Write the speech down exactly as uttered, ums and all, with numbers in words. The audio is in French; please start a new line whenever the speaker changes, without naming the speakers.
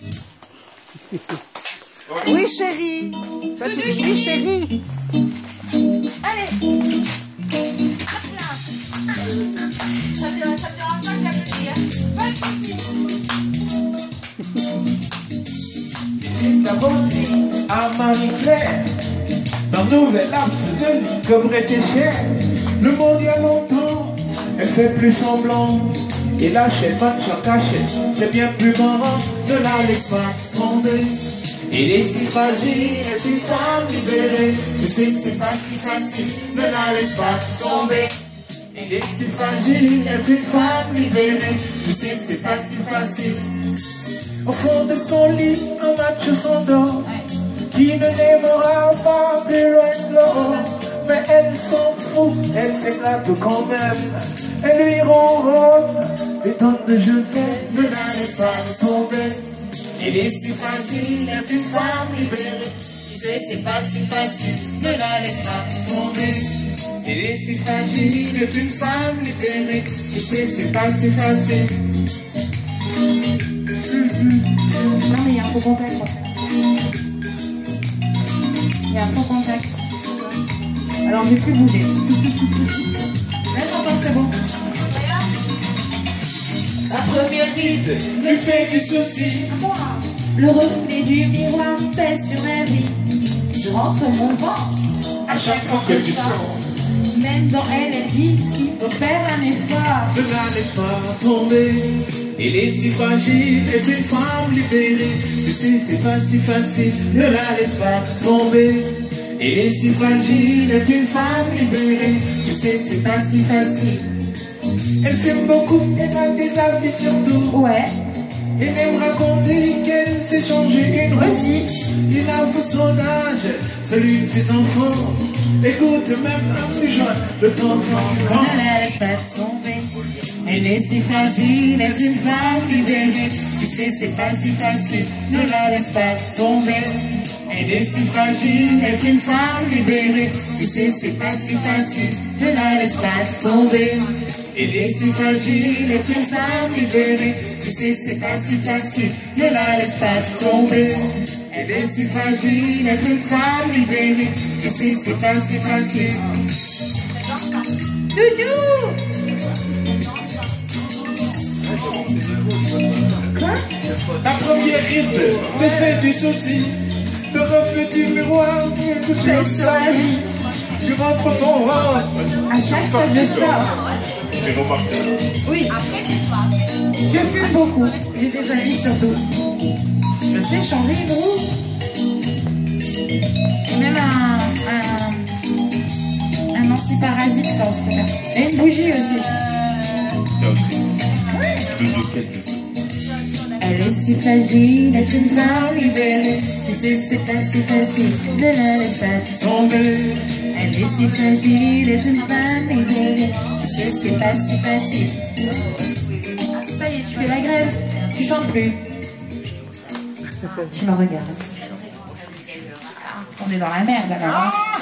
Oui, chérie. Toi, tu dis oui, chérie.
Allez. Hop là. Ça me dérange, ça me dérange pas que j'applaudis, hein. Pas de soucis.
Ta beauté à Marie-Claire, dans nouvelle laps de lit comme était cher. Le monde il y a longtemps, elle fait plus semblant. Et lâche match en cachette, c'est bien plus marrant. Ne la laisse pas tomber. Elle est si fragile, est une femme libérée. Tu sais c'est pas si facile, ne la laisse pas tomber. Elle est si fragile, est une femme libérée. Tu sais c'est pas si facile. Au fond de son lit, un match s'endort, qui ne l'aimera pas plus loin de l'or. Mais elle s'en fout, elle s'éclate quand même. Elle lui ronronne des tonnes de je t'aime. Ne la laisse pas tomber. Elle est si fragile, est une femme libérée. Tu sais c'est pas si facile, ne la laisse pas tomber. Elle est si fragile, est une femme libérée. Tu sais c'est pas si facile.
Non mais il y a un faux contact en fait. Il y a un faux contact. Alors je vais plus bouger. Là j'entends que c'est bon.
Sa première ride lui fait du souci.
Le reflet du miroir pèse sur ma vie. Je rentre mon ventre
À chaque fois que tu sors,
même dans elle, elle dit qu'il faut faire un effort.
ne la laisse pas tomber. Elle est si fragile, est une femme libérée. Tu sais c'est pas si facile, ne la laisse pas tomber. Elle est si fragile, est une femme libérée. Tu sais c'est pas si facile. Elle fume beaucoup, elle a des avis surtout.
Ouais,
Elle aime raconter qu'elle s'est changée une roue.
aussi.
Il avoue son âge, celui de ses enfants. Écoute même un petit joint de temps en temps.
Ne la laisse pas tomber. Elle est si fragile, est une femme libérée.
Tu sais c'est pas si facile, ne la laisse pas tomber. Elle est si fragile, est une femme libérée. Tu sais c'est pas si facile,
Ne la laisse pas tomber.
elle est si fragile, est une femme libérée. Tu sais c'est pas si facile, ne la laisse pas tomber. Elle est si fragile, est une femme libérée. Tu sais c'est pas si facile.
Doudou! Quoi?
La première ride te fait du souci. Le reflet du miroir te
Pèse sur la vie.
Tu rentres ton ventre.
À chaque fois que je sors. Oui. Je fume beaucoup. J'ai des amis surtout. Je sais changer une roue. Et même un, un, un antiparasite sur le scooter. Et une bougie aussi. Elle est si fragile, est une femme libérée. Tu sais c'est pas si facile, ne la laisse pas tomber. Elle est si fragile, est une femme libérée. Tu sais c'est pas si facile. Ça y est, tu fais la grève, tu chantes plus. Tu me regardes. On est dans la merde alors.